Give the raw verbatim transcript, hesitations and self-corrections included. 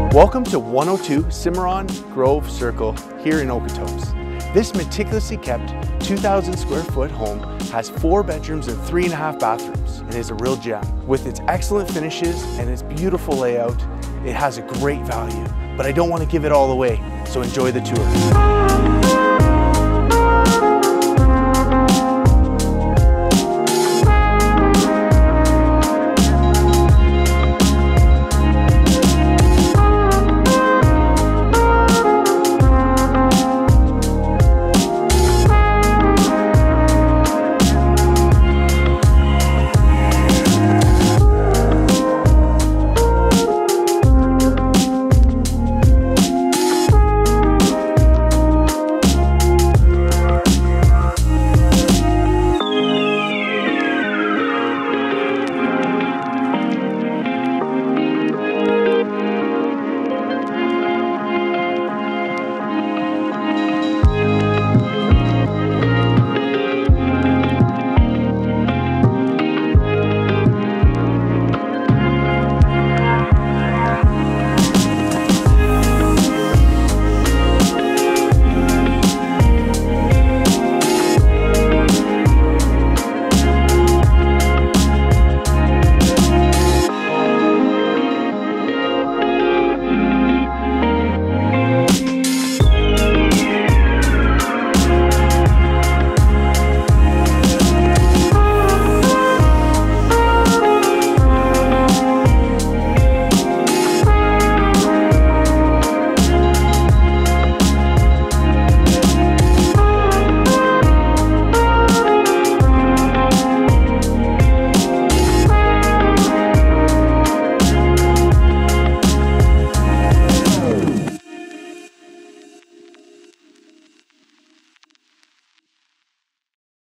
Welcome to one oh two Cimarron Grove Circle here in Okotoks. This meticulously kept two thousand square foot home has four bedrooms and three and a half bathrooms and is a real gem. With its excellent finishes and its beautiful layout, it has a great value, but I don't want to give it all away, so enjoy the tour.